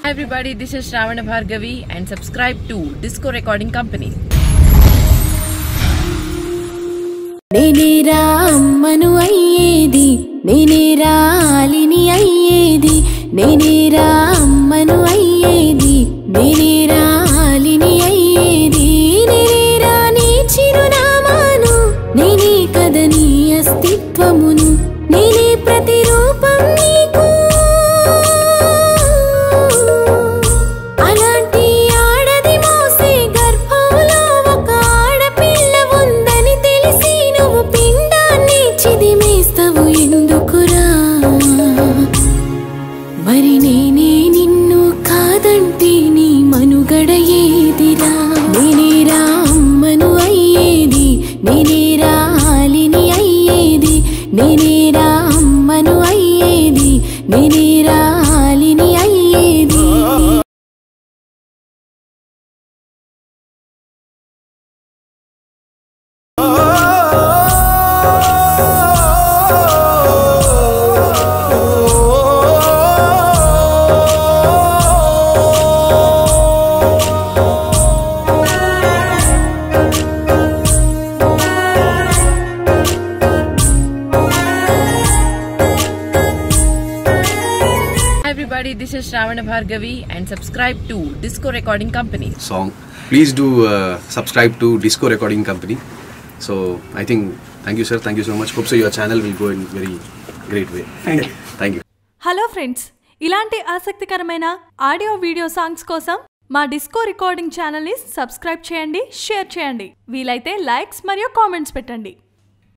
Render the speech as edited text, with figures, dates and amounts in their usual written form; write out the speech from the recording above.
Hi everybody, this is Shravana Bhargavi and subscribe to Disco Recording Company. నేనేరా అమ్మను అయ్యేది, నేనేరా ఆలిని అయ్యేది, నేనేరా అమ్మను అయ్యేది, నేనేరా ఆలిని అయ్యేది, నేనేరా నీ చిరునామాను, నేనే కదా నీ అస్తిత్వమును, నేనే ప్రతిరూపం నీకు. అలాంటి ఆడది మోసే గర్భంలో ఒక ఆడపిల్ల ఉందని తెలిసి నువ్వు పిండాన్ని చిదిమేస్తావు ఎందుకురా? మరి నేనే నిన్ను కాదంటే నీ మనుగడ ఏదిరా? నేనేరా అమ్మను అయ్యేది, నేనేరా ఆలిని అయ్యేది, నేనేరా అమ్మను అయ్యేది, నేనేరా ఆలిని అయ్యేది. Hi everybody, this is Shravana Bhargavi and subscribe to Disco Recording Company. Song. Please do subscribe to Disco Recording Company. So I think, thank you sir, thank you so much. Hope so your channel will go in very great way. Thank you. Hello friends, ఇలాంటి ఆసక్తికరమైన audio video songs కోసం మా disco recording ఛానల్ని subscribe చేయండి, share చేయండి, వీలైతే likes మరియు comments పెట్టండి.